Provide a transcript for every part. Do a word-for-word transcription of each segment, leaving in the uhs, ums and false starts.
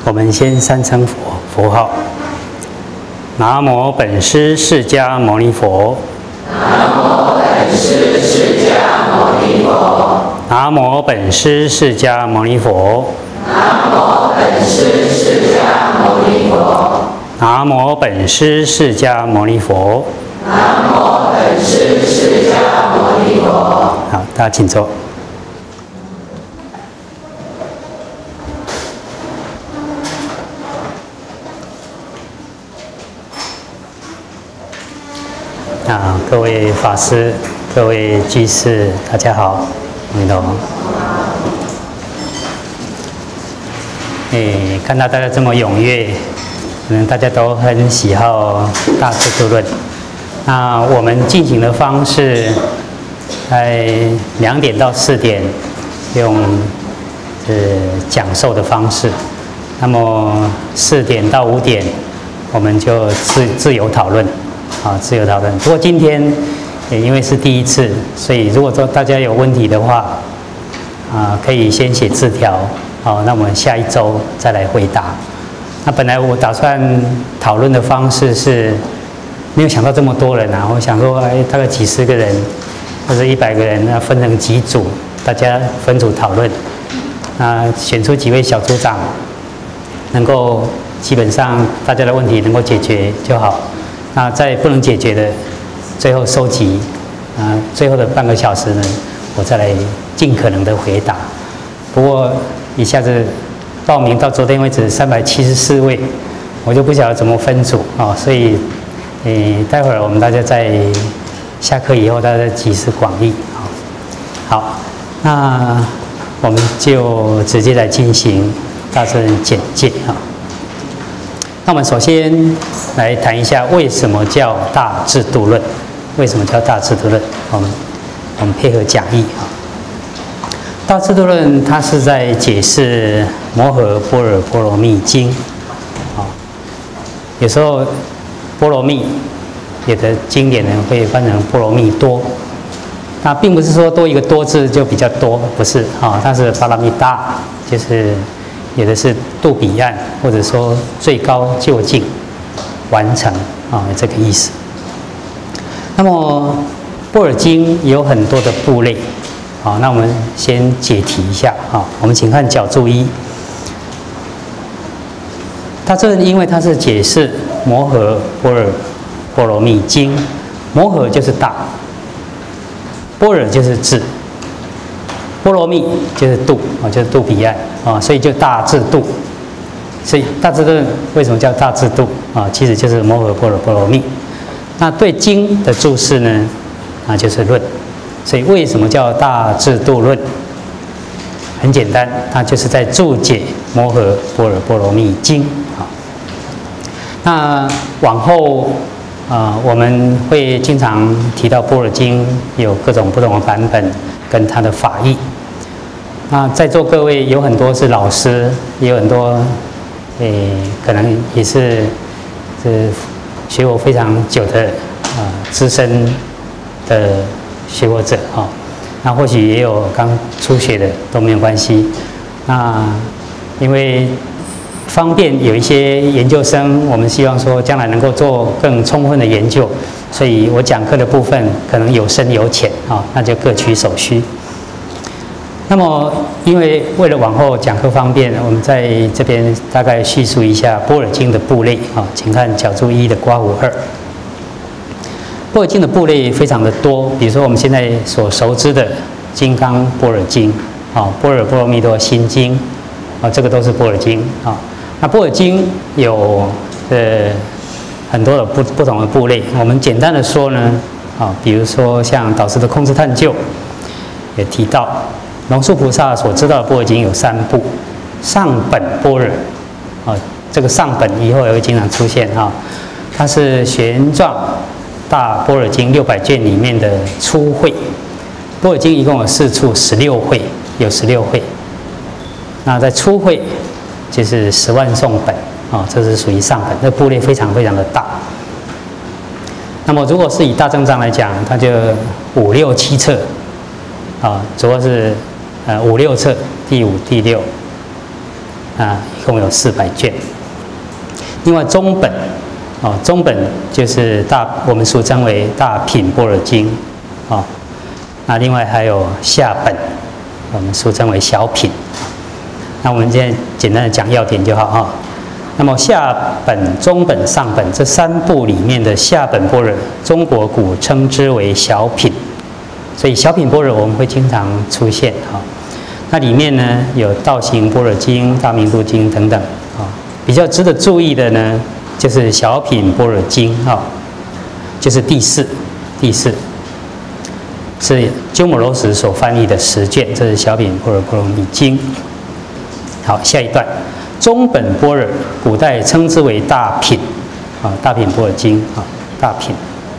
我们先三称佛佛号：南无本师释迦牟尼佛。 南无本师释迦牟尼佛。 南无本师释迦牟尼佛。 南无本师释迦牟尼佛。 南无本师释迦牟尼佛。 南无本师释迦牟尼佛。 好，大家请坐。啊，各位法师、各位居士，大家好，阿弥陀佛。诶，看到大家这么踊跃，可能大家都很喜好《大智度论》。那我们进行的方式，在两点到四点，用呃讲授的方式；那么四点到五点，我们就自自由讨论。啊，自由讨论。不过今天也因为是第一次，所以如果说大家有问题的话，啊，可以先写字条。好，那我们下一周再来回答。那本来我打算讨论的方式是，没有想到这么多人啊，我想说，哎，大概几十个人或者一百个人，那分成几组，大家分组讨论。那选出几位小组长，能够基本上大家的问题能够解决就好。那在不能解决的，最后收集，啊，最后的半个小时呢，我再来尽可能的回答。不过一下子报名到昨天为止三百七十四位，我就不晓得怎么分组啊，所以，诶，待会儿我们大家在下课以后，大家集思广益啊。好，那我们就直接来进行大致简介啊。那我们首先来谈一下为什么叫大智度论？为什么叫大智度论？我们我们配合讲义啊。大智度论它是在解释《摩诃般若波罗蜜经》啊。有时候波罗蜜，有的经典呢会翻成波罗蜜多。那并不是说多一个多字就比较多，不是啊，它是巴拉蜜大，就是。有的是渡彼岸，或者说最高究竟完成啊，这个意思。那么般若经有很多的部类，好，那我们先解题一下啊。我们请看角注一，它这因为它是解释摩诃般若波罗蜜经，摩诃就是大，般若就是智。波罗蜜就是渡啊，就是渡彼岸啊，所以就大智度。所以大智度为什么叫大智度啊？其实就是摩诃般若波罗蜜。那对经的注释呢，啊就是论。所以为什么叫大智度论？很简单，它就是在注解摩诃般若波罗蜜经啊。那往后啊，我们会经常提到般若经有各种不同的版本跟它的法义。那在座各位有很多是老师，也有很多，诶，可能也是是学佛非常久的啊、呃、资深的学佛者啊、哦。那或许也有刚初学的都没有关系。那因为方便有一些研究生，我们希望说将来能够做更充分的研究，所以我讲课的部分可能有深有浅啊、哦，那就各取所需。那么，因为为了往后讲课方便，我们在这边大概叙述一下般若经的部类啊，请看角注一的括弧二。般若经的部类非常的多，比如说我们现在所熟知的《金刚般若经》啊，《般若波罗蜜多心经》啊，这个都是般若经啊。那般若经有呃很多的不不同的部类，我们简单的说呢啊，比如说像导师的控制探究也提到。龙树菩萨所知道的般若经有三部，上本般若，啊，这个上本以后也会经常出现哈，它是玄奘大般若经六百卷里面的初会，般若经一共有四处十六会，有十六会，那在初会就是十万颂本啊，这是属于上本，这部类非常非常的大。那么如果是以大正藏来讲，它就五六七册，啊，主要是。呃，五六册，第五、第六， 啊，一共有四百卷。另外中本，哦，中本就是大，我们俗称为大品般若经，哦，那另外还有下本，我们俗称为小品。那我们现在简单的讲要点就好哈。那么下本、中本、上本这三部里面的下本般若，中国古称之为小品，所以小品般若我们会经常出现哈。那里面呢有道行般若经、大明度经等等啊。比较值得注意的呢，就是小品般若经哈，就是第四，第四是鸠摩罗什所翻译的十卷，这是小品般若波罗蜜经。好，下一段。中本般若，古代称之为大品，啊，大品般若经啊，大品。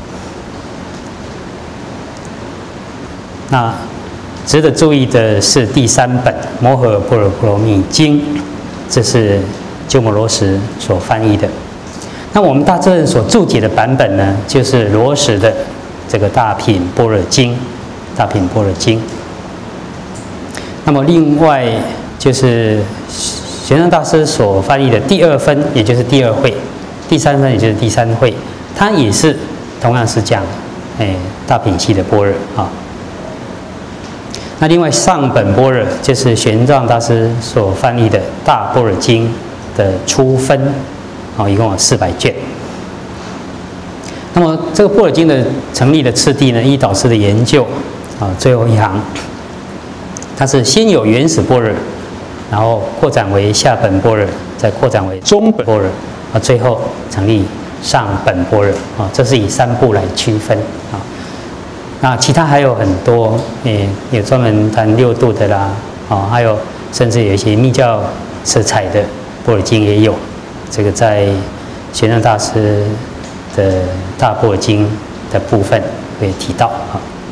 那值得注意的是第三本《摩诃般若波罗蜜经》，这是鸠摩罗什所翻译的。那我们大智论所注解的版本呢，就是罗什的这个大品般若经，大品般若经。那么另外就是玄奘大师所翻译的第二分，也就是第二会；第三分，也就是第三会，它也是同样是讲，哎，大品系的般若啊。那另外上本般若就是玄奘大师所翻译的大般若经的初分，啊，一共有四百卷。那么这个般若经的成立的次第呢，依导师的研究，啊，最后一行，它是先有原始般若。然后扩展为下本般若，再扩展为中本般若，啊，最后成立上本般若，啊，这是以三部来区分啊。那其他还有很多，也有专门谈六度的啦，啊，还有甚至有一些密教色彩的般若经也有，这个在玄奘大师的大般若经的部分会提到啊。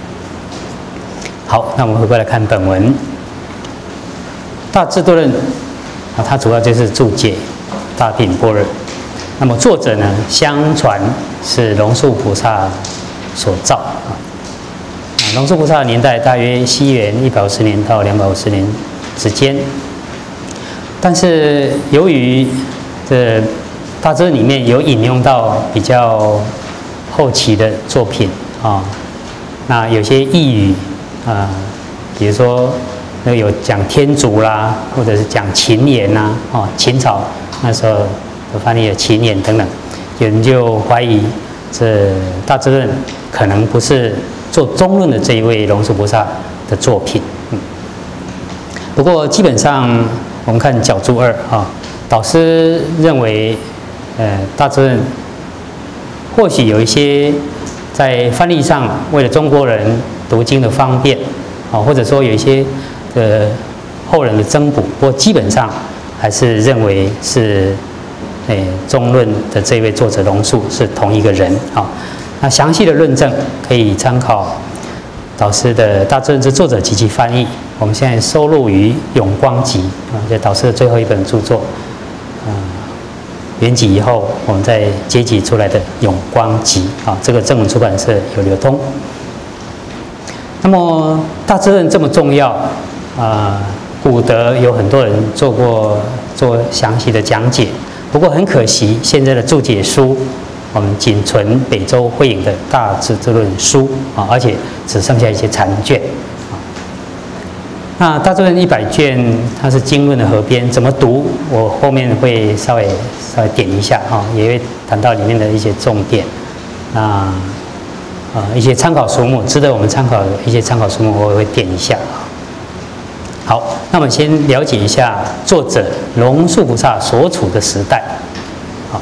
好，那我们回过来看本文。大智度论啊，它主要就是注解大品般若。那么作者呢，相传是龙树菩萨所造啊。龙树菩萨的年代大约西元一百五十年到两百五十年之间。但是由于这大智里面有引用到比较后期的作品啊，那有些译语啊，比如说。那有讲天竺啦，或者是讲秦言呐，哦，秦朝那时候都翻译了秦言等等，有人就怀疑这大智论可能不是做中论的这一位龙树菩萨的作品。嗯，不过基本上我们看角注二啊，导师认为，呃，大智论或许有一些在翻译上为了中国人读经的方便，啊，或者说有一些。呃，后人的增补，不过基本上还是认为是，诶，中论的这位作者龙树是同一个人啊。那详细的论证可以参考导师的《大智论之作者及其翻译》，我们现在收录于《永光集》啊，这导师的最后一本著作。啊，圆寂以后，我们再结集出来的《永光集》啊，这个正文出版社有流通。那么大智论这么重要。啊，古德有很多人做过做详细的讲解，不过很可惜，现在的注解书我们仅存北周慧颖的《大智度论书》啊，而且只剩下一些残卷啊。那《大智论》一百卷，它是经论的合编，怎么读？我后面会稍微稍微点一下啊，也会谈到里面的一些重点。那啊，一些参考书目，值得我们参考的一些参考书目，我也会点一下。好，那我们先了解一下作者龙树菩萨所处的时代。好，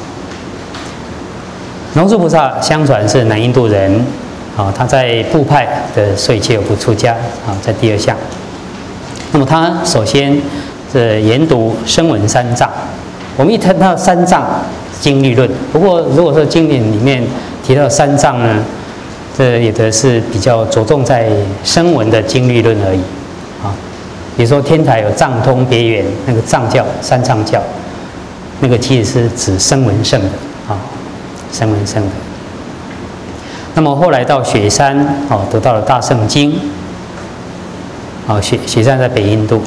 龙树菩萨相传是南印度人，啊，他在部派的岁切有部出家，啊，在第二项。那么他首先是研读声闻三藏。我们一谈到三藏经律论，不过如果说经典里面提到三藏呢，这有的是比较着重在声闻的经律论而已，啊。比如说天台有藏通别圆那个藏教三藏教，那个其实是指声闻圣的啊，声闻圣的。那么后来到雪山哦，得到了大乘经。哦，雪雪山在北印度，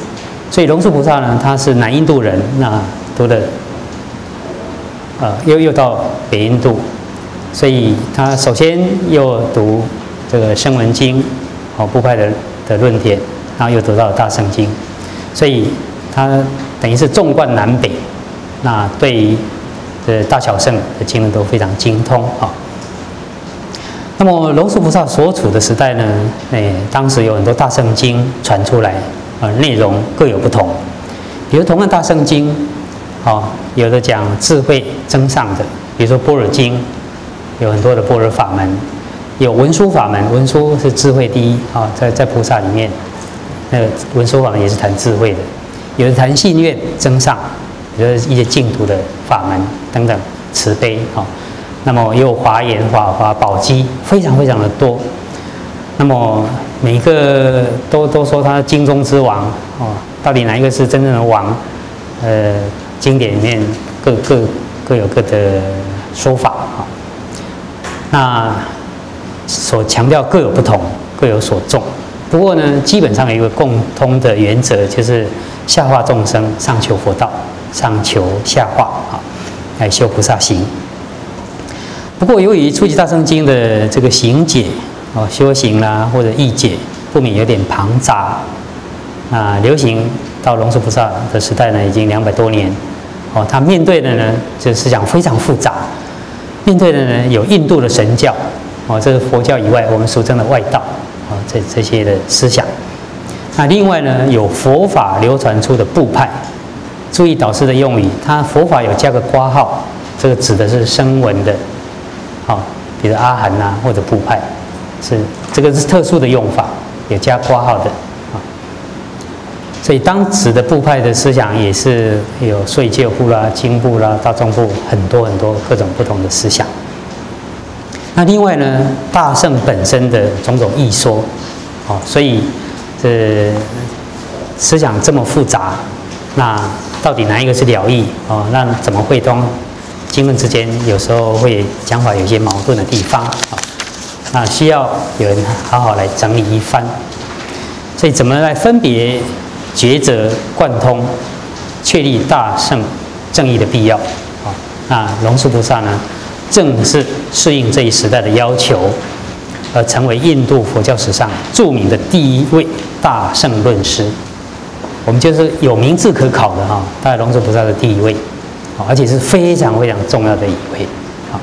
所以龙树菩萨呢，他是南印度人，那读的，呃，又又到北印度，所以他首先又读这个声闻经，哦，部派的的论点，然后又读到大乘经，所以他等于是纵贯南北，那对于这大小乘的经论都非常精通啊。那么龙树菩萨所处的时代呢，哎，当时有很多大乘经传出来，呃，内容各有不同。比如同样大乘经，哦，有的讲智慧增上的，比如说般若经，有很多的般若法门，有文殊法门，文殊是智慧第一啊、哦，在在菩萨里面，那个文殊法门也是谈智慧的，有的谈信愿增上，比如一些净土的法门等等，慈悲啊。哦那么也有华严、法华、宝积，非常非常的多。那么每一个都都说他经中之王哦，到底哪一个是真正的王？呃，经典里面各各各有各的说法啊。那所强调各有不同，各有所重。不过呢，基本上有一个共通的原则，就是下化众生，上求佛道，上求下化啊，来修菩萨行。不过，由于初级大乘经的这个行解哦，修行啦、啊、或者义解，不免有点庞杂。啊，流行到龙树菩萨的时代呢，已经两百多年。哦，他面对的呢，这思想非常复杂。面对的呢，有印度的神教，哦，这是佛教以外我们俗称的外道，哦，这这些的思想。那另外呢，有佛法流传出的部派。注意导师的用语，他佛法有加个括号，这个指的是声闻的。好，比如阿含呐、啊，或者部派，是这个是特殊的用法，有加括号的啊。所以当时的部派的思想也是有碎戒部啦、经部啦、大众部，很多很多各种不同的思想。那另外呢，大乘本身的种种义说，哦，所以这思想这么复杂，那到底哪一个是了义？哦，那怎么会通？经论之间有时候会讲法有些矛盾的地方啊，那需要有人好好来整理一番。所以怎么来分别抉择贯通，确立大乘正义的必要啊？那龙树菩萨呢，正是适应这一时代的要求，而成为印度佛教史上著名的第一位大乘论师。我们就是有名字可考的哈，大概龙树菩萨的第一位。而且是非常非常重要的一位。好，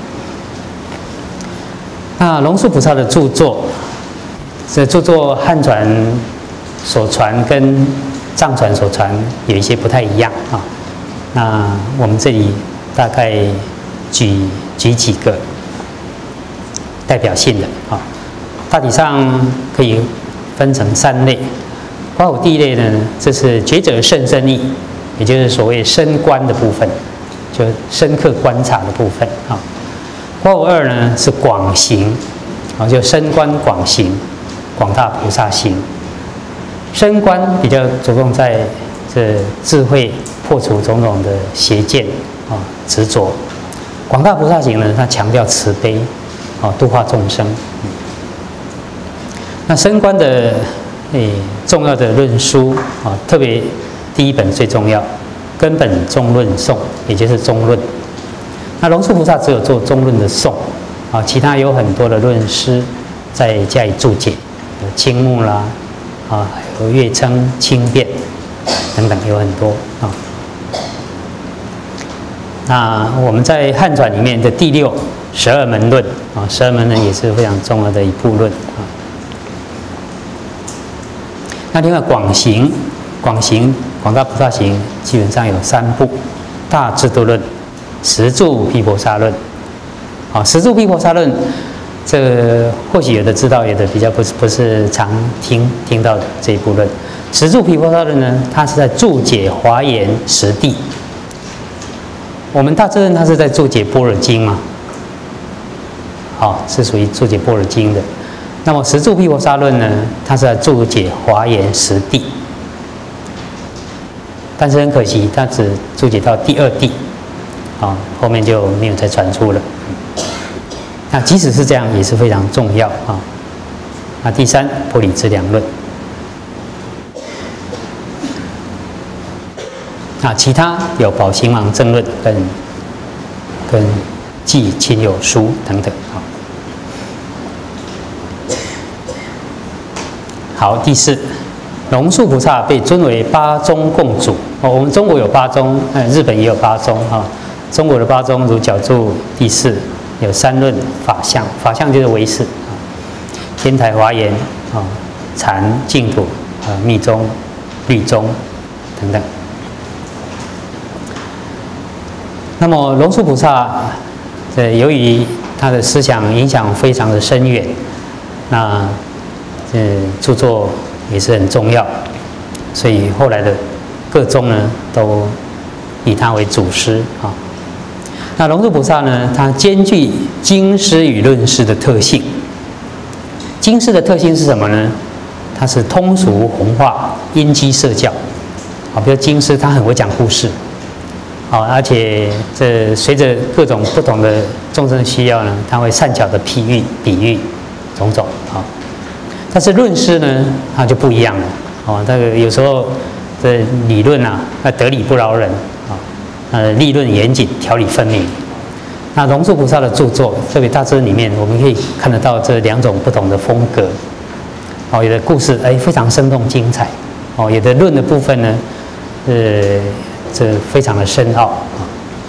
那龙树菩萨的著作，这著作汉传所传跟藏传所传有一些不太一样啊。那我们这里大概举举几个代表性的啊，大体上可以分成三类。括弧第一类呢，这是觉者甚深义，也就是所谓深观的部分。就深刻观察的部分啊。括弧二呢是广行，啊，就深观广行，广大菩萨行。深观比较着重在这智慧破除种种的邪见啊执着。广大菩萨行呢，它强调慈悲，啊度化众生。那深观的诶重要的论书啊，特别第一本最重要。根本中论颂，也就是中论。那龙树菩萨只有做中论的颂，啊，其他有很多的论师在加以注解，有青木啦，啊，有月称、清辩等等，有很多啊。那我们在汉传里面的第六十二门论啊，十二门论也是非常重要的一部论啊。那另外广行，广行。广大菩萨行基本上有三部：大智度论、十住毗婆沙论。好，十住毗婆沙论，这个或许有的知道，有的比较不是不是常听听到这一部论。十住毗婆沙论呢，它是在注解华严实谛。我们大智论它是在注解般若经嘛，好，是属于注解般若经的。那么十住毗婆沙论呢，它是在注解华严实谛。但是很可惜，他只注解到第二谛，啊，后面就没有再传出了。那即使是这样，也是非常重要啊。那第三，波里资粮论。 啊，其他有《宝行王正论》跟跟《记亲友书》等等啊。好，第四，龙树菩萨被尊为八宗共主。哦，我们中国有八宗，呃，日本也有八宗啊。中国的八宗如角柱第四，有三论、法相，法相就是唯识啊，天台华严啊，禅净土啊，密宗、律宗等等。那么龙树菩萨，呃，由于他的思想影响非常的深远，那呃著作也是很重要，所以后来的各宗呢都以他为祖师啊。那龙树菩萨呢，他兼具经师与论师的特性。经师的特性是什么呢？它是通俗弘化、因机设教。啊，比如经师他很会讲故事。好，而且这随着各种不同的众生需要呢，他会善巧的譬喻、比喻种种啊。但是论师呢，他就不一样了。哦，这个有时候这理论啊，那得理不饶人啊，呃，立论严谨，条理分明。那龙树菩萨的著作，特别大智里面，我们可以看得到这两种不同的风格。哦，有的故事哎非常生动精彩，哦，有的论的部分呢，呃。这非常的深奥啊。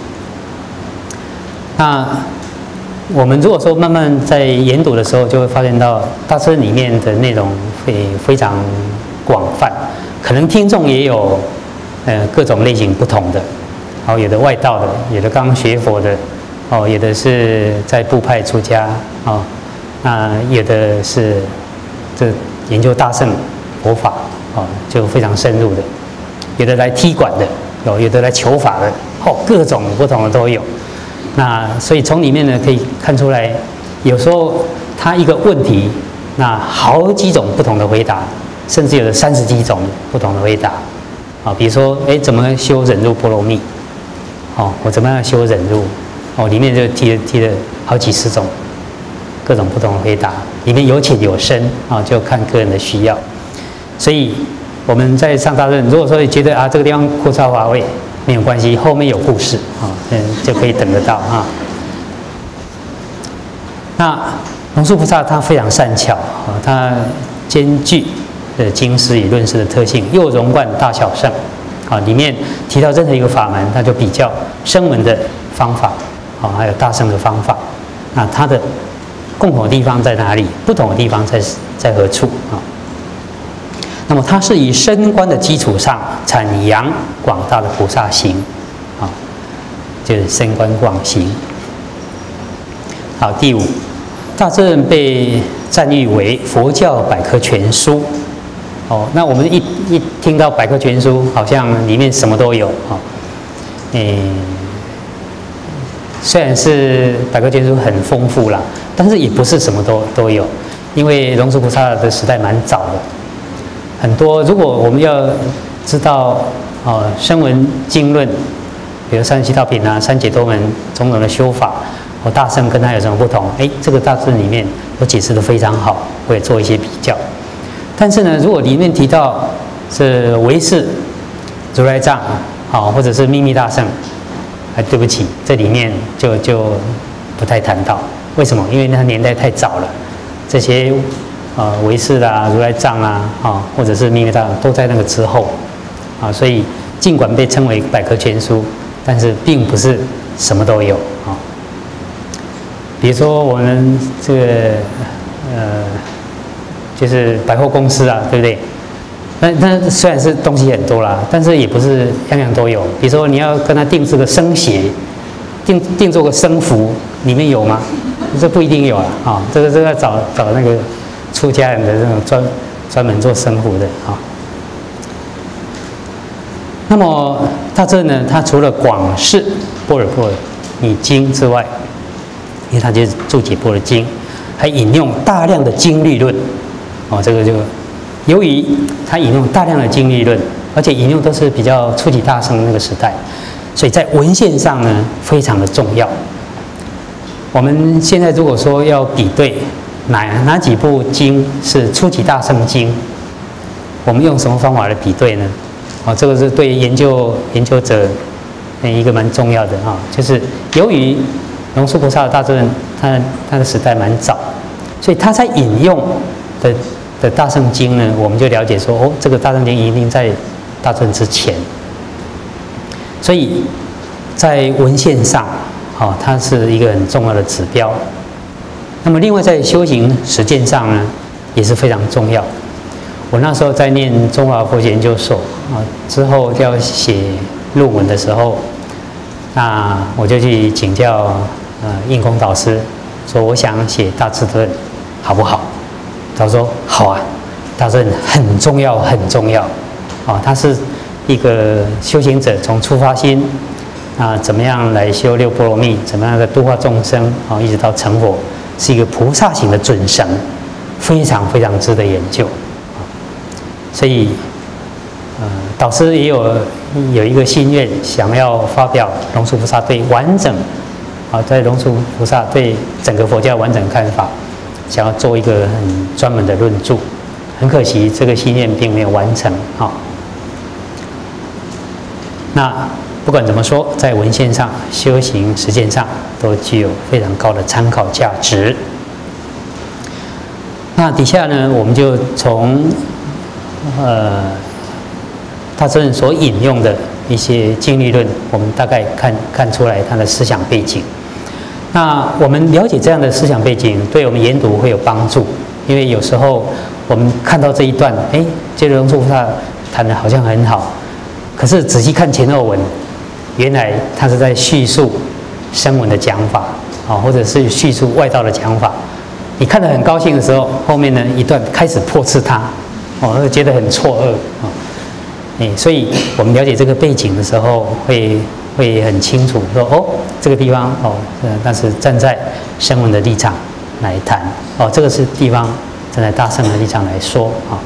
那我们如果说慢慢在研读的时候，就会发现到大师里面的内容会非常广泛，可能听众也有呃各种类型不同的，哦，有的外道的，有的刚学佛的，哦，有的是在部派出家，哦，那有的是这研究大乘佛法，哦，就非常深入的，有的来踢馆的。有有的来求法的，哦，各种不同的都有。那所以从里面呢可以看出来，有时候他一个问题，那好几种不同的回答，甚至有的三十几种不同的回答。啊，比如说，哎，怎么修忍辱波罗蜜？哦，我怎么样修忍辱？哦，里面就提了提了好几十种，各种不同的回答，里面有浅有深啊，就看个人的需要。所以。我们在上大论，如果说你觉得啊这个地方枯燥乏味，没有关系，后面有故事啊，嗯，就可以等得到啊。那龙树菩萨他非常善巧啊，他兼具呃经师与论师的特性，又融贯大小乘啊。里面提到任何一个法门，他就比较声闻的方法啊，还有大乘的方法。那它的共同的地方在哪里？不同的地方在在何处啊？那么它是以深观的基础上阐扬广大的菩萨行，啊，就是深观广行。好，第五，大乘被赞誉为佛教百科全书。哦，那我们一一听到百科全书，好像里面什么都有啊。诶，虽然是百科全书很丰富啦，但是也不是什么都都有，因为龙树菩萨的时代蛮早的。很多，如果我们要知道哦，声闻经论，比如三十七道品啊、三解脱门种种的修法，哦，大乘跟它有什么不同？哎，这个大致里面我解释得非常好，我也做一些比较。但是呢，如果里面提到是唯识、如来藏，好，或者是秘密大乘，哎，对不起，这里面就就不太谈到。为什么？因为那年代太早了，这些。啊，唯识啦、如来藏啦，啊，或者是秘密大乘都在那个之后，啊，所以尽管被称为百科全书，但是并不是什么都有啊。比如说我们这个呃，就是百货公司啊，对不对？那那虽然是东西很多啦，但是也不是样样都有。比如说你要跟他定制个僧鞋，定定做个僧服，里面有吗？这不一定有啊，啊，这个这个要找找那个。出家人的这种专专门做僧服的啊。那么大乘呢，它除了广释般若波罗蜜经之外，因为它就是注解般若经，还引用大量的经律论。哦，这个就由于它引用大量的经律论，而且引用都是比较初级大乘那个时代，所以在文献上呢非常的重要。我们现在如果说要比对。哪哪几部经是初级大乘经？我们用什么方法来比对呢？ 啊，这个是对研究研究者一个蛮重要的啊，就是由于龙树菩萨的大乘他他的时代蛮早，所以他在引用的的大乘经呢，我们就了解说，哦，这个大乘经一定在大乘之前，所以在文献上，啊，它是一个很重要的指标。那么另外在修行实践上呢，也是非常重要。我那时候在念中华佛学研究所啊，之后要写论文的时候，那我就去请教呃印空导师，说我想写大智论，好不好？他说好啊，大智论很重要，很重要啊，它是一个修行者从出发心啊，怎么样来修六波罗蜜，怎么样的度化众生啊，一直到成佛，是一个菩萨行的准绳，非常非常值得研究。所以，呃，导师也有有一个心愿，想要发表龙树菩萨对完整，啊，在龙树菩萨对整个佛教完整看法，想要做一个很专门的论著。很可惜，这个心愿并没有完成。啊，那不管怎么说，在文献上、修行实践上，都具有非常高的参考价值。那底下呢，我们就从呃，大乘所引用的一些经律论，我们大概看看出来他的思想背景。那我们了解这样的思想背景，对我们研读会有帮助。因为有时候我们看到这一段，哎，觉得龙树菩萨谈的好像很好，可是仔细看前后文，原来他是在叙述声闻的讲法啊，或者是叙述外道的讲法。你看得很高兴的时候，后面呢一段开始破斥他。哦，觉得很错愕啊，哎，所以我们了解这个背景的时候，会会很清楚说，哦，这个地方哦，呃，但是站在声闻的立场来谈，哦，这个是地方站在大乘的立场来说啊。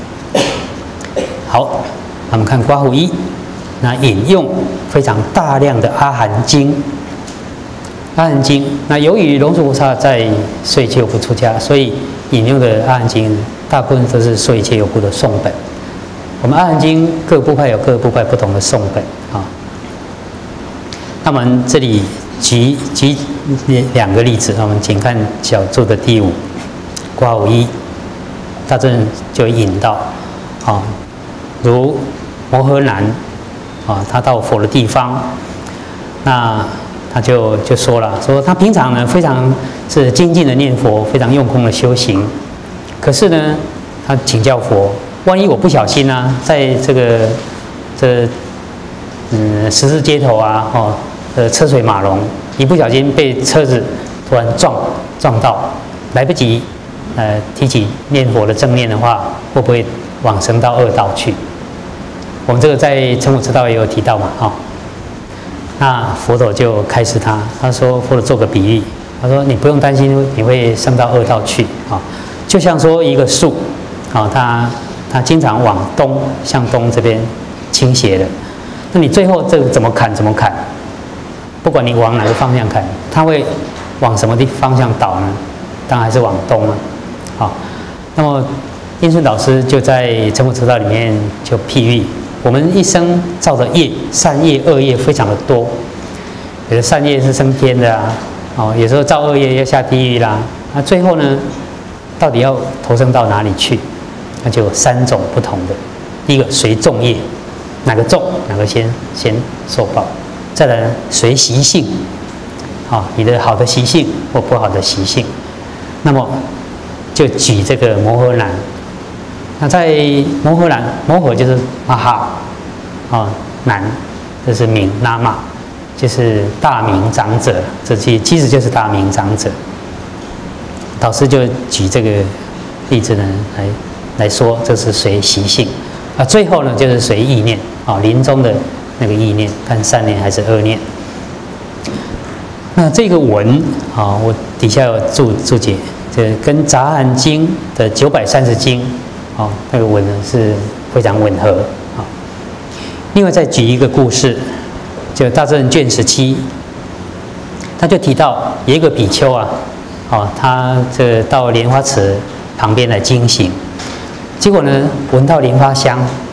好，我们看刮胡一，那引用非常大量的阿含经，阿含经，那由于龙树菩萨在岁戒不出家，所以引用的阿含经大部分都是岁戒有部的诵本。我们阿含经各部派有各部派不同的诵本啊。那我们这里举举两个例子，我们请看小注的第五，刮胡一，大正就引到啊，如摩诃南啊，他到佛的地方，那他就就说了，说他平常呢非常是精进的念佛，非常用功的修行。可是呢，他请教佛，万一我不小心啊，在这个这嗯十字街头啊，哦，呃车水马龙，一不小心被车子突然撞撞到，来不及呃提起念佛的正念的话，会不会往生到恶道去？我们这个在成佛之道也有提到嘛，哈、哦。那佛陀就开示他，他说佛陀做个比喻，他说你不用担心你会升到恶道去啊。哦，就像说一个树，啊，它它经常往东向东这边倾斜的，那你最后这个怎么砍怎么砍，不管你往哪个方向砍，它会往什么地方向倒呢？当然还是往东了，好，那么印顺导师就在《成佛之道》里面就譬喻，我们一生造的业，善业、恶业非常的多，有的善业是升天的啊，哦，有时候造恶业要下地狱啦，那最后呢？到底要投生到哪里去？那就有三种不同的。第一个随众业，哪个重哪个先先受报。再来呢，随习性，啊，你的好的习性或不好的习性。那么就举这个摩诃南。那在摩诃南，摩诃就是马哈，啊，南这是名那玛，就是大名长者，这其其实就是大名长者。导师就举这个例子呢，来来说，这是随习性啊。最后呢，就是随意念啊，临终的那个意念，看善念还是恶念。那这个文啊，我底下有注注解，这跟《杂含经》的九百三十经啊，那个文呢是非常吻合啊。另外再举一个故事，就《大正卷十七》，他就提到有一个比丘啊。哦，他这到莲花池旁边来经行，结果呢，闻到莲花香，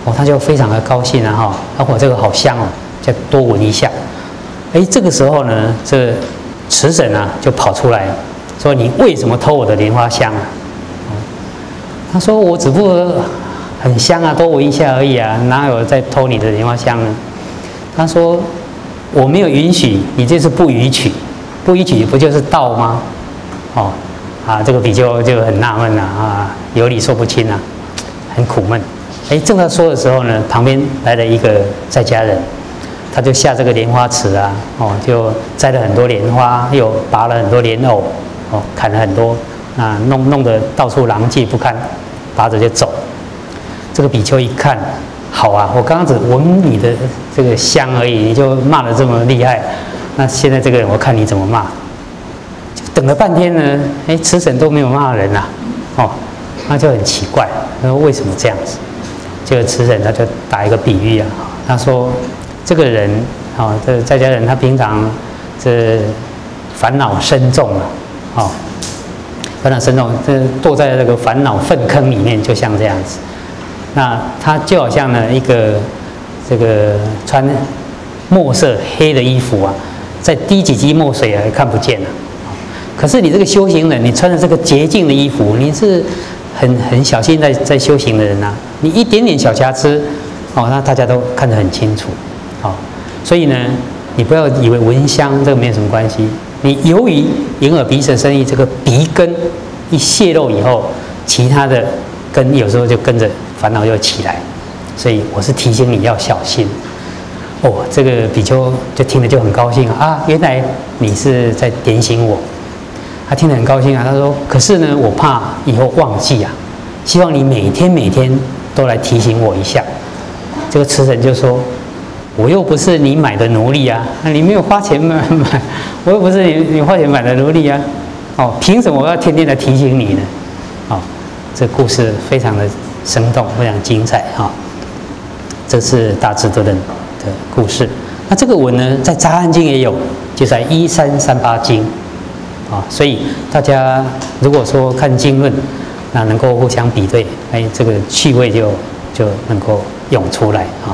哦，他就非常的高兴啊哈，啊我这个好香哦，就多闻一下。哎，这个时候呢，这慈神啊就跑出来说：“你为什么偷我的莲花香啊？”他说：“我只不过很香啊，多闻一下而已啊，哪有在偷你的莲花香呢？”他说：“我没有允许，你这是不允取，不允取不就是盗吗？”哦，啊，这个比丘就很纳闷了啊，有理说不清啊，很苦闷。哎，正在说的时候呢，旁边来了一个在家人，他就下这个莲花池啊，哦，就摘了很多莲花，又拔了很多莲藕，哦，砍了很多，啊，弄弄得到处狼藉不堪，拔着就走。这个比丘一看，好啊，我刚刚只闻你的这个香而已，你就骂得这么厉害，那现在这个人我看你怎么骂。等了半天呢，哎，慈神都没有骂人啊，哦，那就很奇怪，他说为什么这样子？这个慈神他就打一个比喻啊，他说这个人啊，这在家人他平常这烦恼深重啊，哦，烦恼深重，这堕在那个烦恼粪坑里面，就像这样子。那他就好像呢一个这个穿墨色黑的衣服啊，在滴几滴墨水啊也看不见了。可是你这个修行人，你穿着这个洁净的衣服，你是很很小心在在修行的人啊，你一点点小瑕疵，哦，那大家都看得很清楚，哦，所以呢，你不要以为闻香这个没有什么关系，你由于眼耳鼻舌身意这个鼻根一泄露以后，其他的根有时候就跟着烦恼就起来，所以我是提醒你要小心。哦，这个比丘就听了就很高兴啊，原来你是在点醒我。他听得很高兴啊，他说：“可是呢，我怕以后忘记啊，希望你每天每天都来提醒我一下。”这个慈神就说：“我又不是你买的奴隶啊，你没有花钱买买，我又不是你你花钱买的奴隶啊，哦，凭什么我要天天来提醒你呢？”哦，这故事非常的生动，非常精彩哈，哦。这是大智度论的故事。那这个文呢，在杂案经也有，就在一三三八经。啊，所以大家如果说看经论，那能够互相比对，哎，这个趣味就就能够涌出来啊。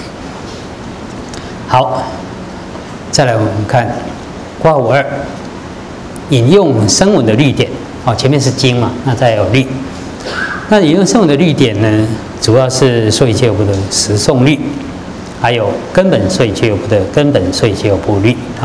好，再来我们看括五二，引用声闻的律典。哦，前面是经嘛，那再有律。那引用声闻的律典呢，主要是说一切有部的十诵律，还有根本说一切有部的根本说一切有部律啊。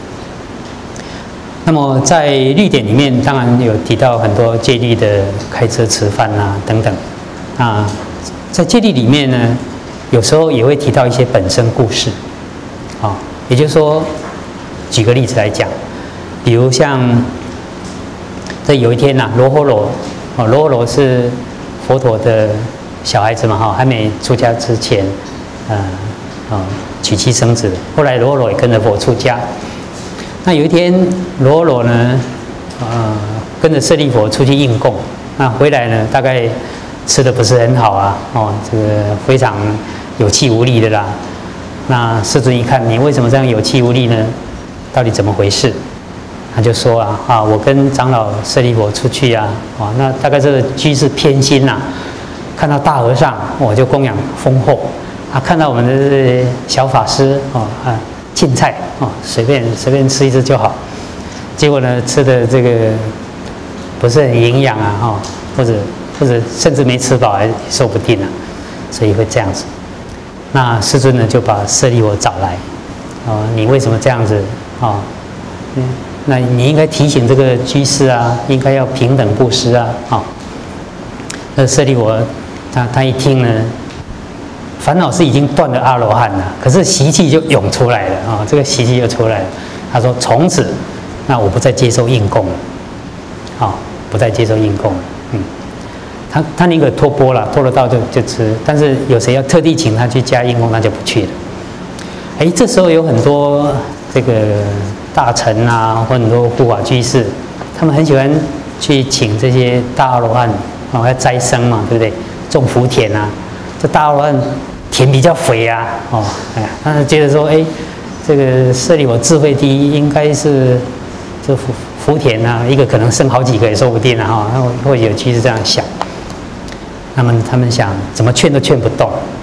那么在律典里面，当然有提到很多戒律的开车、吃饭啊等等。啊，在戒律里面呢，有时候也会提到一些本身故事。啊，也就是说，举个例子来讲，比如像这有一天呐、啊，罗睺罗，哦，罗睺罗是佛陀的小孩子嘛，哈，还没出家之前，呃，啊，娶妻生子。后来罗睺罗也跟着佛出家。那有一天，罗睺罗呢，呃，跟着舍利佛出去应供，那回来呢，大概吃的不是很好啊，哦，这个非常有气无力的啦。那世尊一看，你为什么这样有气无力呢？到底怎么回事？他就说啊，啊，我跟长老舍利佛出去啊，啊，那大概这个居士偏心呐、啊，看到大和尚，我就供养丰厚，啊，看到我们的这些小法师，哦啊。净菜哦，随便随便吃一吃就好。结果呢，吃的这个不是很营养啊，哈，或者或者甚至没吃饱还说不定啊，所以会这样子。那世尊呢就把舍利佛找来，哦，你为什么这样子啊？嗯，那你应该提醒这个居士啊，应该要平等布施啊，啊。那舍利佛他他一听呢。烦恼是已经断了阿罗汉了，可是习气就涌出来了啊、哦！这个习气就出来了。他说：“从此，那我不再接受应供了，啊、哦，不再接受应供了。”嗯，他他宁可托钵了，托得到就就吃，但是有谁要特地请他去加应供，他就不去了。哎，这时候有很多这个大臣啊，或很多护法居士，他们很喜欢去请这些大阿罗汉啊，要斋生嘛，对不对？种福田啊。这大阿罗汉田比较肥啊，哦，哎，但是觉得说，哎，这个舍利佛智慧第一，应该是这福福田啊，一个可能生好几个也说不定啊，哈，那或者有居士这样想。那么他们想怎么劝都劝不动，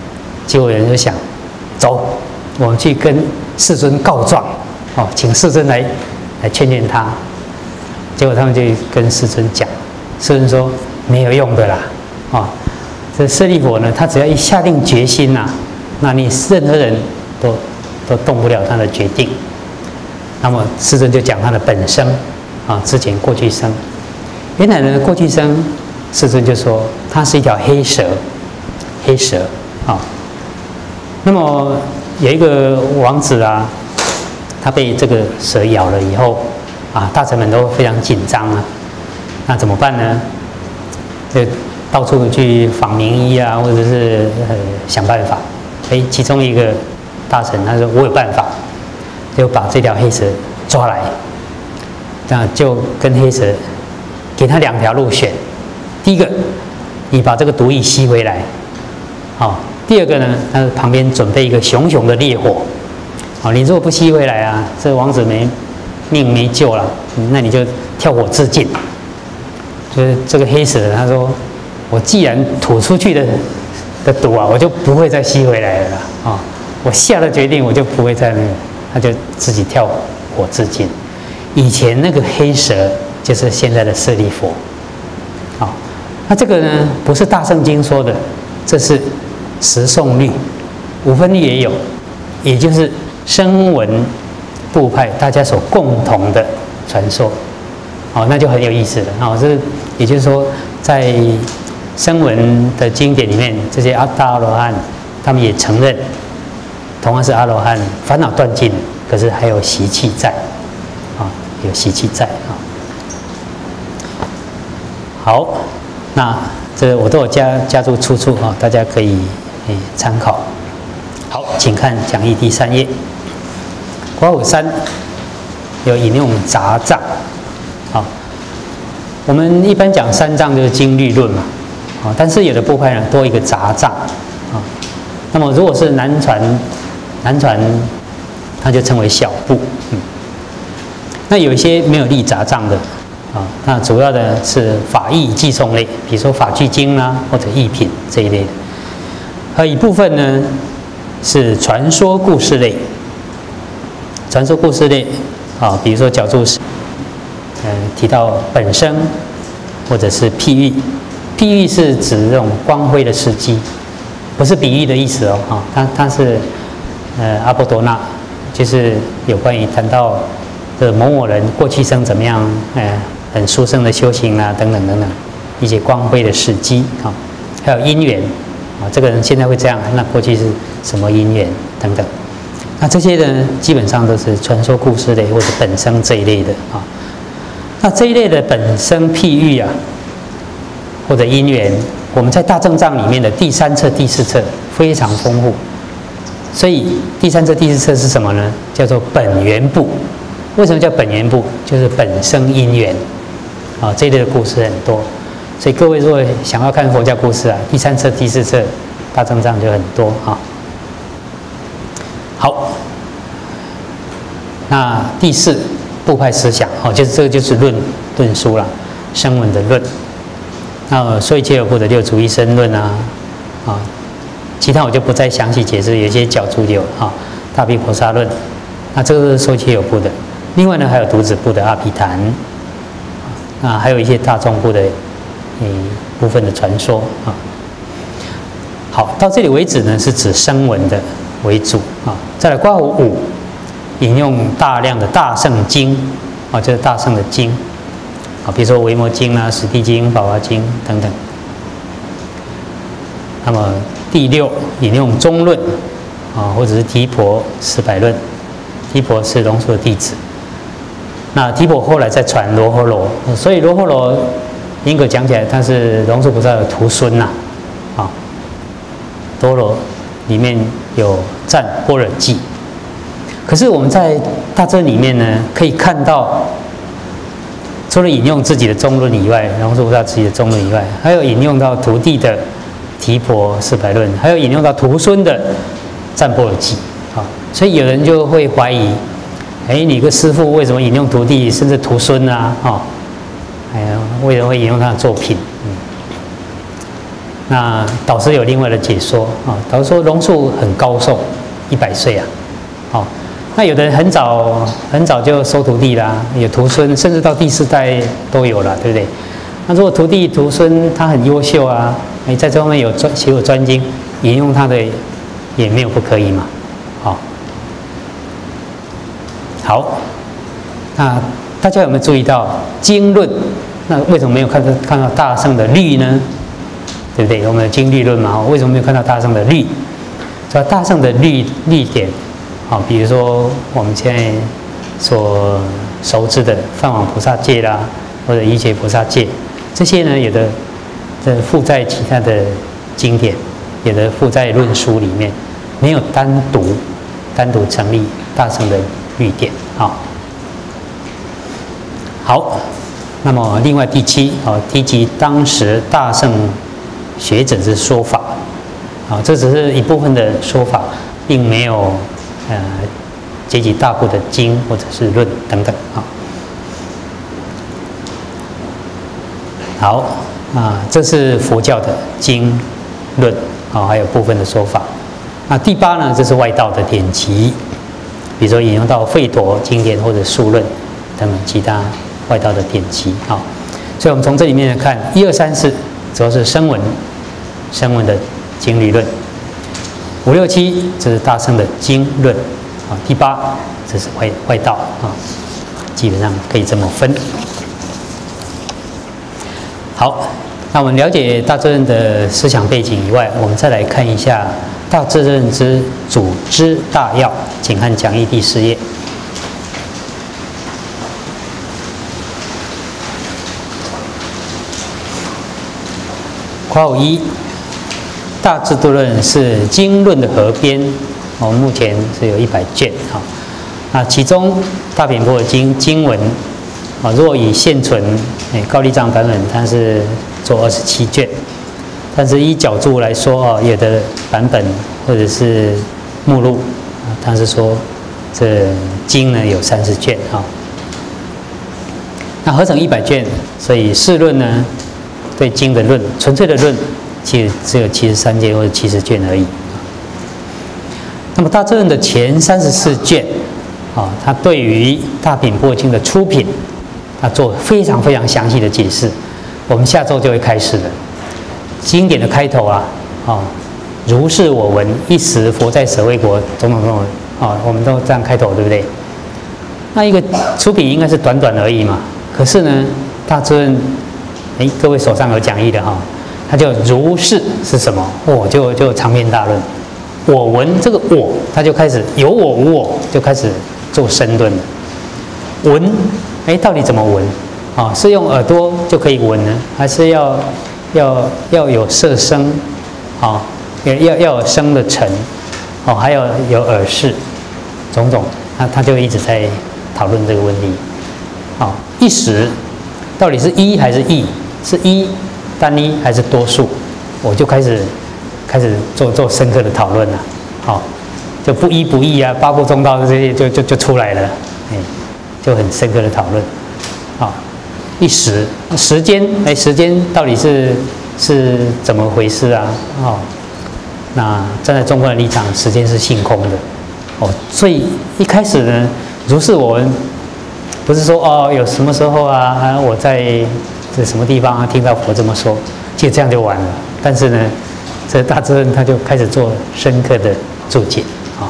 结果有人就想，走，我们去跟世尊告状，哦，请世尊来来劝劝他。结果他们就跟世尊讲，世尊说没有用的啦，哦，这舍利弗呢，他只要一下定决心呐、啊，那你任何人都都动不了他的决定。那么世尊就讲他的本生啊，之前过去生，原来呢过去生，世尊就说它是一条黑蛇，黑蛇啊。那么有一个王子啊，他被这个蛇咬了以后啊，大臣们都非常紧张啊，那怎么办呢？就到处去访名医啊，或者是呃想办法。哎，其中一个大臣他说我有办法，就把这条黑蛇抓来，那就跟黑蛇给他两条路选。第一个，你把这个毒液吸回来，好、哦。第二个呢，他旁边准备一个熊熊的烈火，好、哦，你如果不吸回来啊，这王子没命没救了，那你就跳火自尽。就是这个黑蛇，他说，我既然吐出去的的毒啊，我就不会再吸回来了啦，啊、哦，我下了决定，我就不会再那个，他就自己跳火自尽。以前那个黑蛇就是现在的舍利弗，好、哦，那这个呢，不是大圣经说的，这是十诵律，五分律也有，也就是声闻部派大家所共同的传说，哦，那就很有意思了。哦，这也就是说，在声闻的经典里面，这些阿大阿罗汉，他们也承认，同样是阿罗汉，烦恼断尽，可是还有习气在，啊、哦，有习气在啊、哦。好，那这我都有加加注出处啊、哦，大家可以。诶，参考。好，请看讲义第三页。括弧三有引用杂藏。好，我们一般讲三藏就是经律论嘛，啊，但是有的部派呢多一个杂藏啊。那么如果是南传，南传它就称为小部，嗯。那有一些没有立杂藏的啊，那主要的是法义偈颂类，比如说法句经啦、啊，或者义品这一类的。还有一部分呢是传说故事类，传说故事类啊，比如说角注是，呃提到本生或者是譬喻，譬喻是指这种光辉的事迹，不是比喻的意思哦，啊，它它是呃阿波多那，就是有关于谈到的某某人过去生怎么样，呃很殊胜的修行啊等等等等一些光辉的事迹啊，还有因缘。啊，这个人现在会这样，那过去是什么因缘等等？那这些呢，基本上都是传说故事类或者本生这一类的啊。那这一类的本生譬喻啊，或者因缘，我们在大正藏里面的第三册、第四册非常丰富。所以第三册、第四册是什么呢？叫做本缘部。为什么叫本缘部？就是本生因缘啊，这一类的故事很多。所以各位如果想要看佛教故事啊，第三册、第四册大正藏就很多啊。好，那第四部派思想哦，就是这个就是论论书了，声闻的论。那所以切有部的六祖一生论啊，啊，其他我就不再详细解释，有些角注有啊，大毗婆沙论，那这个是说切有部的。另外呢，还有独子部的阿毗昙，啊，还有一些大众部的。嗯，部分的传说啊，好，到这里为止呢，是指声闻的为主啊。再来，括弧五，引用大量的大乘经啊，就是大乘的经啊，比如说《维摩经》啊、《史地经》、《法华经》等等。那么第六，引用中论啊，或者是提婆四百论，提婆是龙树的弟子。那提婆后来再传罗睺罗，所以罗睺罗。严格讲起来，他是龙树菩萨的徒孙呐，啊，多罗里面有赞般若偈。可是我们在大真里面呢，可以看到，除了引用自己的中论以外，龙树菩萨自己的中论以外，还有引用到徒弟的提婆四百论，还有引用到徒孙的赞般若偈，啊，所以有人就会怀疑，哎，你个师父为什么引用徒弟甚至徒孙啊？啊？哎呀，为什么会引用他的作品？嗯， 那导师有另外的解说啊，导师说龙树很高寿，一百岁啊，好，那有的人很早很早就收徒弟啦，有徒孙，甚至到第四代都有了，对不对？那如果徒弟徒孙他很优秀啊，哎，在这方面有专写有专精，引用他的也没有不可以嘛，好，好，那大家有没有注意到经论？那为什么没有看到看到大圣的律呢？对不对？我们有经律论嘛，为什么没有看到大圣的律？主要大圣的律律点，啊，比如说我们现在所熟知的梵网菩萨戒啦，或者一切菩萨戒，这些呢，有的这附在其他的经典，有的附在论书里面，没有单独单独成立大圣的律点，啊。好，那么另外第七，啊，提及当时大圣学者之说法，啊，这只是一部分的说法，并没有呃结集大部的经或者是论等等啊。好啊，这是佛教的经论啊，还有部分的说法。那第八呢，这是外道的典籍，比如说引用到吠陀经典或者数论等等其他外道的典籍啊。所以我们从这里面来看，一二三四主要是声闻，声闻的经律论；五六七这是大乘的经论啊；第八这是外外道啊，基本上可以这么分。好，那我们了解大智论的思想背景以外，我们再来看一下大智论之组织大要，请看讲义第四页。括弧一，大智度论是经论的合编，我们目前是有一百卷啊。那其中大品般若经经文啊，若以现存哎高丽藏版本，它是做二十七卷，但是依角注来说啊，有的版本或者是目录啊，它是说这经呢有三十卷啊。那合成一百卷，所以释论呢？对经的论，纯粹的论，其实只有七十三卷或者七十卷而已。那么大智论的前三十四卷，啊，它对于大品般若经的出品，它做非常非常详细的解释。我们下周就会开始了。经典的开头啊，啊，如是我闻，一时佛在舍卫国，种种种种，啊，我们都这样开头，对不对？那一个出品应该是短短而已嘛。可是呢，大智论。哎，各位手上有讲义的哈，它叫如是是什么？哦，就就长篇大论。我闻这个我，它就开始有我无我，就开始做深论了。闻，哎，到底怎么闻？啊，是用耳朵就可以闻呢，还是要要要有色声？啊，要要要有声的尘，哦，还有有耳识，种种，他他就一直在讨论这个问题。啊，一时到底是一还是异？是一单一还是多数？我就开始开始做做深刻的讨论了，好，就不一不异啊，八部中道这些就就就出来了，哎，就很深刻的讨论，好，一时时间，哎，时间到底是是怎么回事啊？哦，那站在中观的立场，时间是性空的，哦，所以一开始呢，如是我闻，不是说哦有什么时候啊，啊我在。是什么地方啊？听到佛这么说，其实这样就完了。但是呢，这大智论他就开始做深刻的注解啊。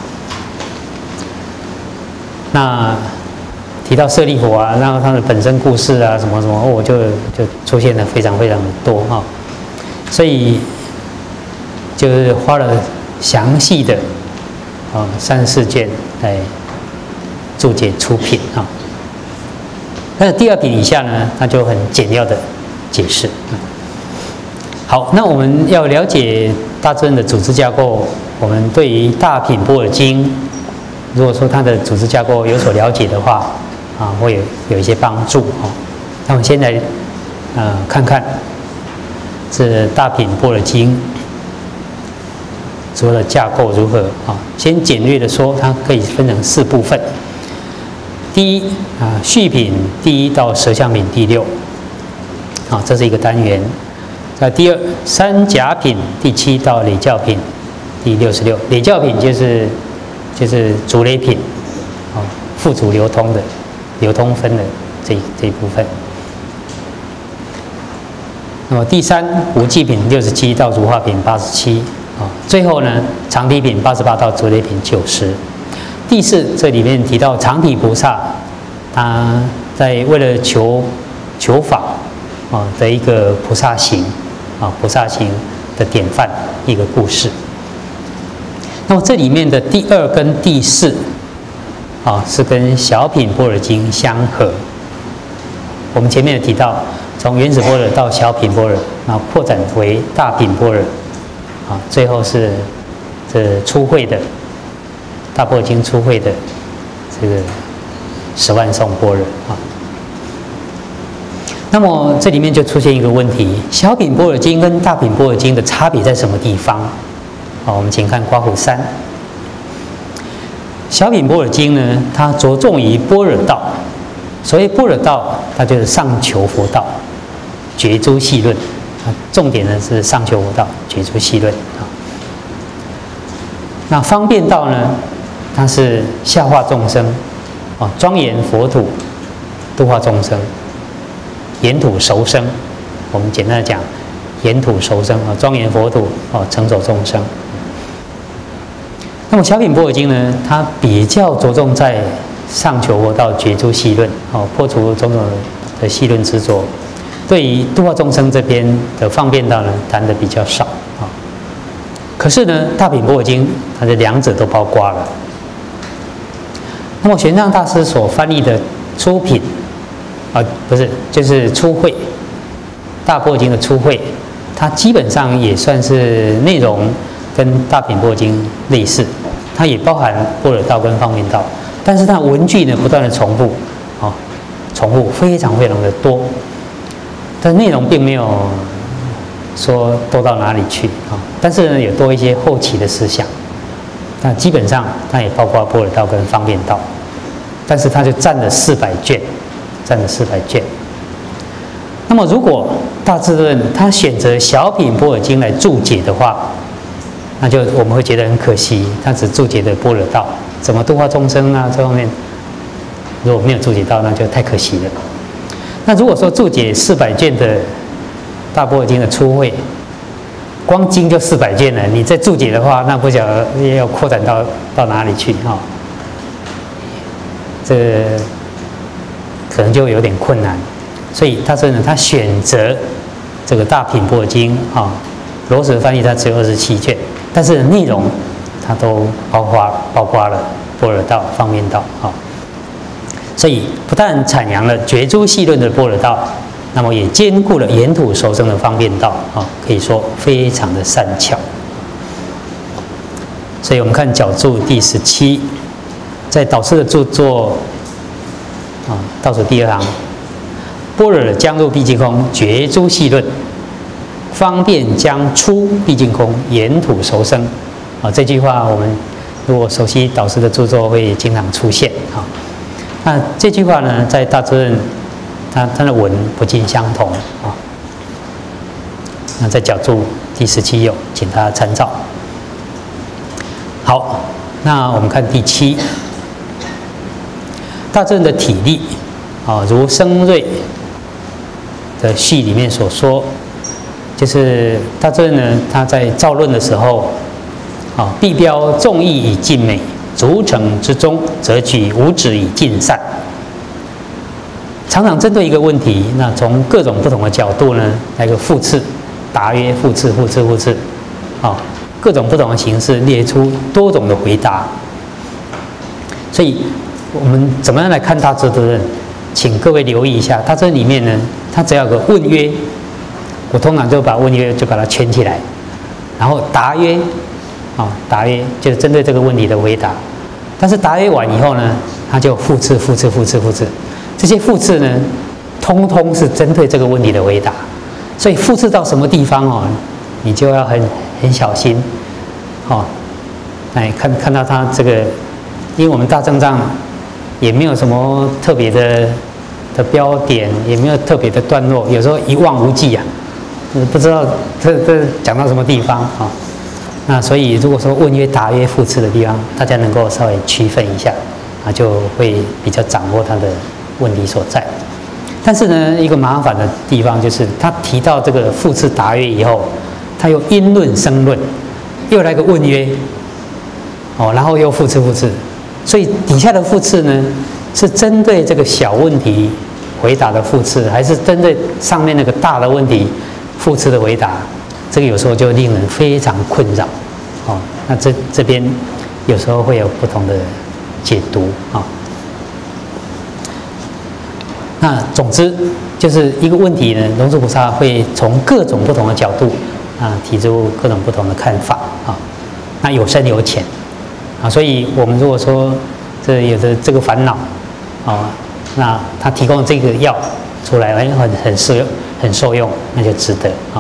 那提到舍利弗啊，然后他的本身故事啊，什么什么，哦，就就出现了非常非常的多啊。所以就是花了详细的啊三十四卷来注解出品啊。那第二品以下呢，它就很简要的解释。好，那我们要了解大智论的组织架构，我们对于大品般若经，如果说它的组织架构有所了解的话，啊，会有有一些帮助啊。那我们先来呃看看这大品般若经主要的架构如何啊？先简略的说，它可以分成四部分。第一啊，序品第一到实相品第六，啊，这是一个单元。 在第二三甲品第七到累教品第六十六，累教品就是就是主累品，哦，附主流通的流通分的这这一部分。那么第三无记品六十七到如化品八十七，啊，最后呢长体品八十八到主累品九十。第四，这里面提到长体菩萨，他在为了求求法啊的一个菩萨行啊菩萨行的典范一个故事。那么这里面的第二跟第四啊是跟小品般若经相合。我们前面有提到，从原始般若到小品般若，然后扩展为大品般若，啊，最后是这初会的大般若经初会的这个十万颂般若啊。那么这里面就出现一个问题：小品般若经跟大品般若经的差别在什么地方？好，我们请看括弧三。小品般若经呢，它着重于般若道。所谓般若道，它就是上求佛道，觉诸细论。啊，重点呢是上求佛道，觉诸细论啊。那方便道呢，它是下化众生，啊，庄严佛土，度化众生，沿土熟生。我们简单的讲，沿土熟生啊，庄严佛土啊，成走众生。那么小品般若经呢，它比较着重在上求佛道，觉诸细论，哦，破除种种的细论执着。对于度化众生这边的方便道呢，谈的比较少啊。可是呢，大品般若经它的两者都包括了。那么玄奘大师所翻译的初品啊，不是，就是初会，大般若经的初会，它基本上也算是内容跟大品般若经类似，它也包含般若道跟方便道。但是它文句呢不断的重复，啊，重复非常非常的多，但内容并没有说多到哪里去啊。但是呢，有多一些后期的思想。那基本上它也包括般若道跟方便道，但是它就占了四百卷，占了四百卷。那么如果大智论他选择小品般若经来注解的话，那就我们会觉得很可惜，他只注解的般若道。怎么度化众生啊？这方面如果没有注解到，那就太可惜了。那如果说注解四百卷的大般若经的初会，光经就四百卷了，你再注解的话，那不晓得要扩展到到哪里去啊、哦？这个可能就有点困难。所以他说呢，他选择这个大品般若经啊，罗什翻译它只有二十七卷，但是内容它都包括包括了般若道、方便道啊，所以不但阐扬了觉诸细论的般若道，那么也兼顾了沿土熟生的方便道啊，可以说非常的善巧。所以我们看角注第十七，在导师的著作啊倒数第二行，般若将入毕竟空，觉诸细论，方便将出毕竟空，沿土熟生。啊，这句话我们如果熟悉导师的著作会经常出现啊。那这句话呢，在大智论它它的文不尽相同啊。那在角注第十七有，请大家参照。好，那我们看第七，大智论的体例啊，如生瑞的序里面所说，就是大智论呢，他在造论的时候。啊，必标众义以尽美，逐成之中，则举五指以尽善。常常针对一个问题，那从各种不同的角度呢，来个复次、答曰、复次、复次、复次，啊，各种不同的形式列出多种的回答。所以，我们怎么样来看大智论？请各位留意一下，它这里面呢，它只要有个问曰，我通常就把问曰就把它圈起来，然后答曰。啊，答曰就是针对这个问题的回答，但是答曰完以后呢，他就复次、复次、复次、复次，这些复次呢，通通是针对这个问题的回答，所以复次到什么地方哦，你就要很很小心，哦，哎，看看到他这个，因为我们大正藏也没有什么特别的的标点，也没有特别的段落，有时候一望无际啊， 不知道这这讲到什么地方啊？那所以如果说问曰答曰复次的地方，大家能够稍微区分一下啊，就会比较掌握它的问题所在。但是呢，一个麻烦的地方就是他提到这个复次答曰以后，他又因论生论，又来个问曰，哦，然后又复次复次，所以底下的复次呢，是针对这个小问题回答的复次，还是针对上面那个大的问题复次的回答？这个有时候就令人非常困扰。哦，那这这边有时候会有不同的解读啊。哦，那总之就是一个问题呢，龙树菩萨会从各种不同的角度啊提出各种不同的看法啊。那有深有浅啊，所以我们如果说这有的这个烦恼啊，那他提供这个药出来，哎，很很受用，很受用，那就值得啊。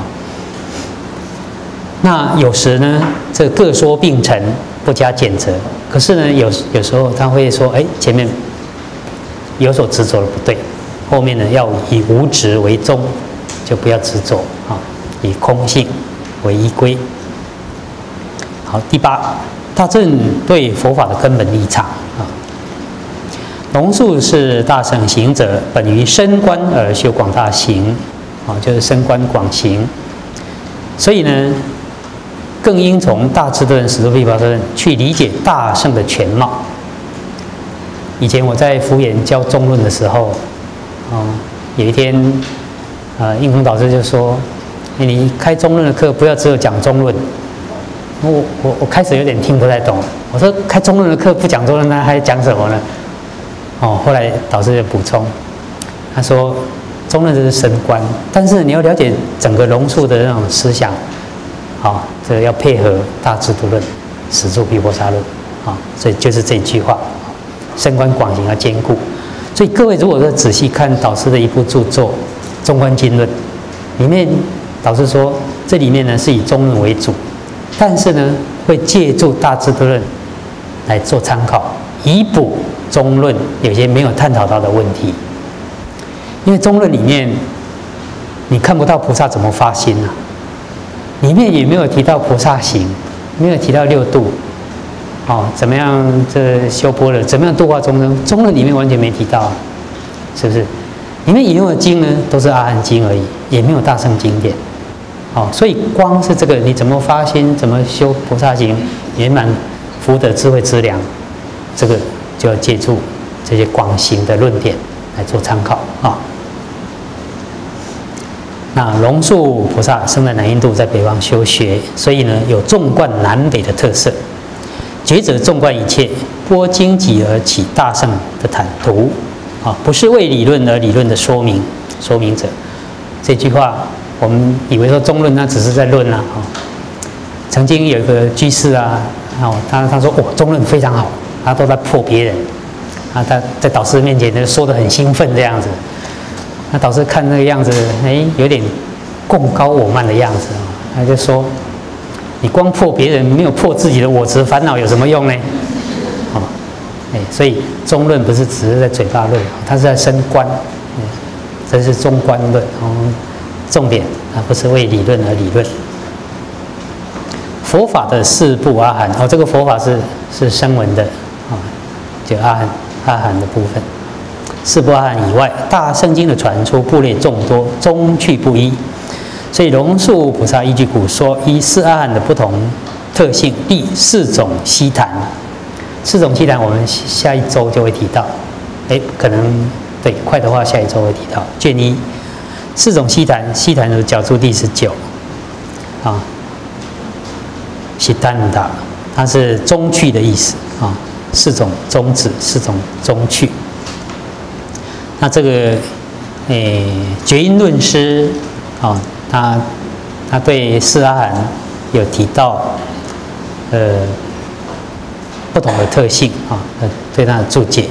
那有时呢，这各说并陈，不加检责。可是呢，有有时候他会说，哎，前面有所执着的不对，后面呢要以无执为宗，就不要执着啊，以空性为依归。好，第八，大正对佛法的根本立场啊。龙树是大乘行者，本于深观而修广大行，啊，就是深观广行。所以呢，更应从大智论、始住必法论去理解大乘的全貌。以前我在福研教中论的时候，哦，有一天，呃，应空导师就说：“欸，你开中论的课，不要只有讲中论。”我我我开始有点听不太懂，我说开中论的课不讲中论，那还讲什么呢？哦，后来导师就补充，他说中论就是深观，但是你要了解整个龙树的那种思想，好，哦，这个要配合大智度论、始住毗婆沙论，啊，哦，所以就是这句话，深观广行要兼顾。所以各位如果说仔细看导师的一部著作《中观经论》，里面导师说这里面呢是以中论为主。但是呢，会借助大智度论来做参考，以补中论有些没有探讨到的问题。因为中论里面你看不到菩萨怎么发心啊，里面也没有提到菩萨行，没有提到六度，哦，怎么样这修般若，怎么样度化众生，中论里面完全没提到，是不是？里面引用的经呢，都是阿含经而已，也没有大乘经典。哦，所以光是这个，你怎么发心，怎么修菩萨行，圆满福德智慧资粮，这个就要借助这些广行的论点来做参考啊。哦，那龙树菩萨生在南印度，在北方修学，所以呢有纵贯南北的特色。觉者纵贯一切，拨经籍而起大乘的坦途啊，不是为理论而理论的说明说明者。这句话。我们以为说中论那只是在论啊，哦，曾经有一个居士啊，哦，他他说哦中论非常好，他都在破别人，啊他在导师面前呢说得很兴奋这样子，那导师看那个样子，哎，有点贡高我慢的样子啊，他就说你光破别人，没有破自己的我执烦恼有什么用呢？哦，哎，所以中论不是只是在嘴巴论，它是在深观，嗯，这是中观论哦。重点啊，不是为理论而理论。佛法的四部阿含，哦，这个佛法是是声闻的啊，就阿含阿含的部分。四部阿含以外，大圣经的传出部类众多，终去不一。所以龙树菩萨依据古说，依四阿含的不同特性，立四种悉谈。四种悉谈，我们下一周就会提到。哎，可能对快的话，下一周会提到。卷一。四种悉谈，悉谈如角注第十九，啊，悉檀达，它是终去的意思啊。四种终止，四种终去。那这个，诶，觉因论师啊，他他对四阿含有提到，呃，不同的特性啊，对它的注解。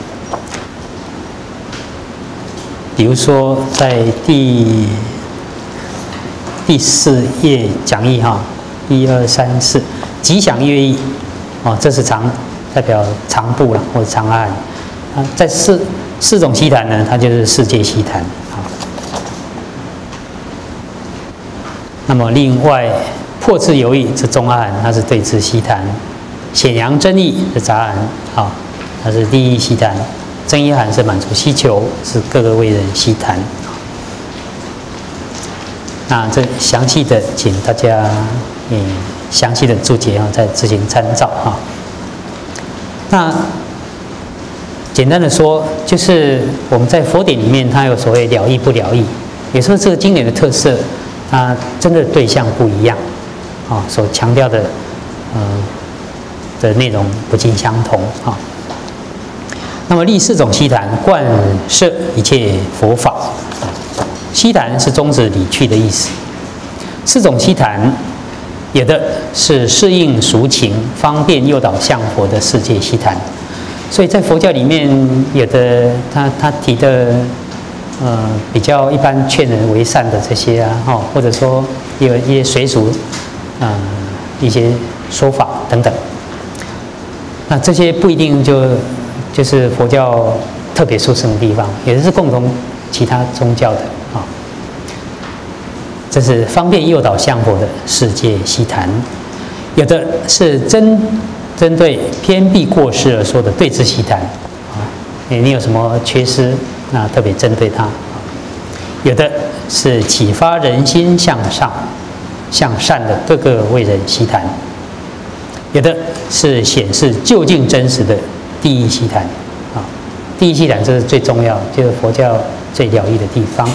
比如说，在第第四页讲义哈，一二三四，吉祥乐意，哦，这是常代表常部了或者常阿含啊，在四四种悉谈呢，它就是世界悉谈啊。 那么另外破自有义是中阿含，它是对治悉檀；显扬真义是杂含，啊，它是利益悉檀；真一含是满足需求，是各个为人悉檀。那这详细的，请大家嗯详细的注解啊，再自行参照哈。那简单的说，就是我们在佛典里面，它有所谓了义不了义，有时候这个经典的特色，它真的对象不一样，啊，所强调的呃的内容不尽相同啊。那么立四种悉檀，贯摄一切佛法。悉檀是终止理趣的意思。四种悉檀，有的是适应俗情、方便诱导向佛的世界悉檀。所以在佛教里面，有的他他提的呃比较一般劝人为善的这些啊，哦，或者说有一些随俗啊、呃、一些说法等等。那这些不一定就就是佛教特别殊胜的地方，也是共同其他宗教的啊。这是方便诱导向佛的世界悉檀，有的是针针对偏僻过失而说的对治悉檀啊，你有什么缺失，那特别针对它。有的是启发人心向上向善的各个为人悉檀，有的是显示究竟真实的第一悉檀啊，第一悉檀这是最重要，就是佛教最了义的地方。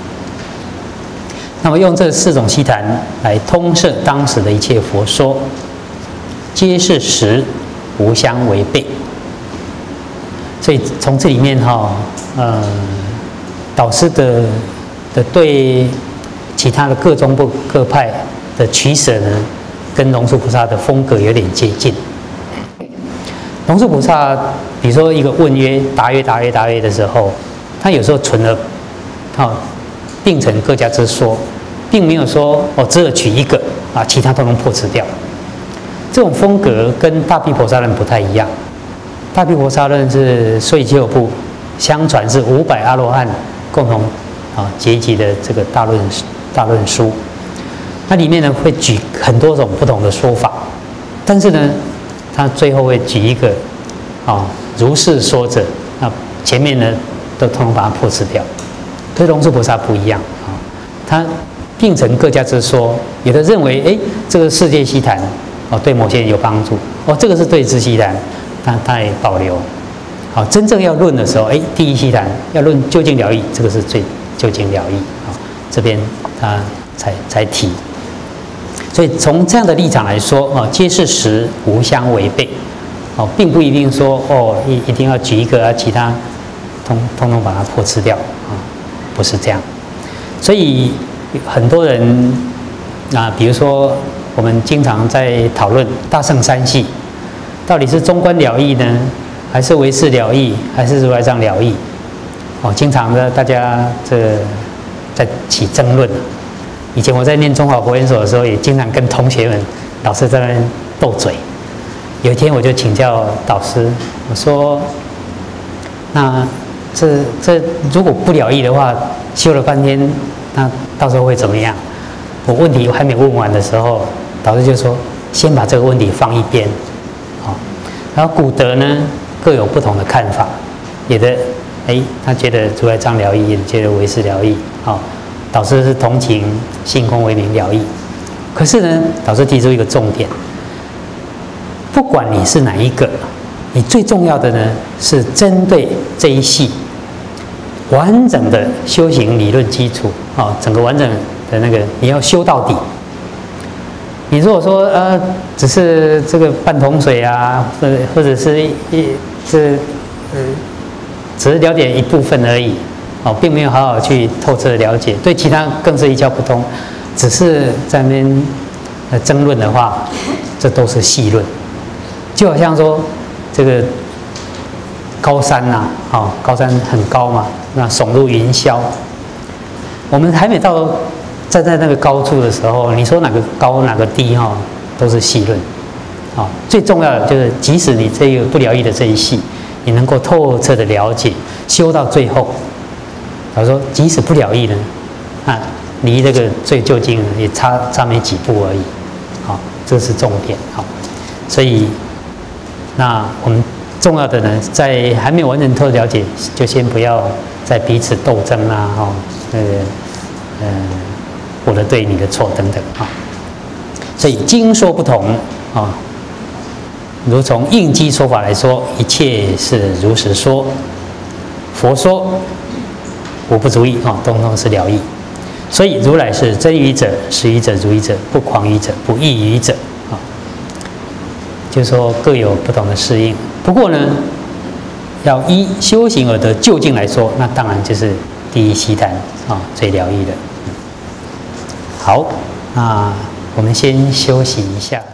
那么用这四种悉檀来通摄当时的一切佛说，皆是实，无相违背。所以从这里面哈，呃，导师的的对其他的各宗部各派的取舍呢，跟龙树菩萨的风格有点接近。龙树菩萨，比如说一个问曰、答曰、答曰、答曰的时候，他有时候存了，好，并成各家之说，并没有说哦，只有取一个啊，其他都能破除掉。这种风格跟大毗婆沙论不太一样。大毗婆沙论是所以就部，相传是五百阿罗汉共同啊结集的这个大论大论书。它里面呢会举很多种不同的说法，但是呢，它最后会举一个啊如是说者，那前面呢都通通把它破除掉。跟龙树菩萨不一样啊，他并成各家之说，有的认为哎这个世界悉檀哦对某些人有帮助哦，这个是对治悉檀，他他也保留。好，真正要论的时候，哎第一悉檀要论究竟了义，这个是最究竟了义啊，这边他才才提。所以从这样的立场来说，哦，皆是实，无相违背，哦，并不一定说哦一一定要举一个啊，其他通通通把它破吃掉啊，不是这样。所以很多人啊，比如说我们经常在讨论大乘三系，到底是中观了义呢，还是唯识了义，还是如来藏了义？哦，经常的大家这个在起争论。以前我在念中华佛研所的时候，也经常跟同学们、老师在那边斗嘴。有一天我就请教导师，我说：“那这这如果不了义的话，修了半天，那到时候会怎么样？”我问题还没问完的时候，导师就说：“先把这个问题放一边。”好，然后古德呢各有不同的看法，有的哎他觉得如来藏了义，也觉得唯识了义，好。导师是同情性空为名了义，可是呢，导师提出一个重点：不管你是哪一个，你最重要的呢是针对这一系完整的修行理论基础啊、哦，整个完整的那个你要修到底。你如果说呃只是这个半桶水啊，或者或者是一这呃只是了解一部分而已。哦，并没有好好去透彻了解，对其他更是一窍不通，只是在那边呃争论的话，这都是细论。就好像说这个高山呐、啊，哦，高山很高嘛，那耸入云霄。我们还没到站在那个高处的时候，你说哪个高哪个低哈、哦，都是细论。哦，最重要的就是，即使你这个不了义的这一系，你能够透彻的了解，修到最后。他说：“即使不了义呢，啊， 离这个最究竟也差差没几步而已，好，这是重点，好，所以那我们重要的呢，在还没有完全透了解，就先不要在彼此斗争啦，哈，呃，呃，我的对，你的错等等，啊，所以经说不同啊。如从应机说法来说，一切是如实说。佛说无不足意啊，通通是了义。所以如来是真语者、实语者、如语者、不诳语者、不异语者啊，就是说各有不同的适应。不过呢，要依修行而得究竟来说，那当然就是第一悉檀啊，最了义的。好，那我们先休息一下。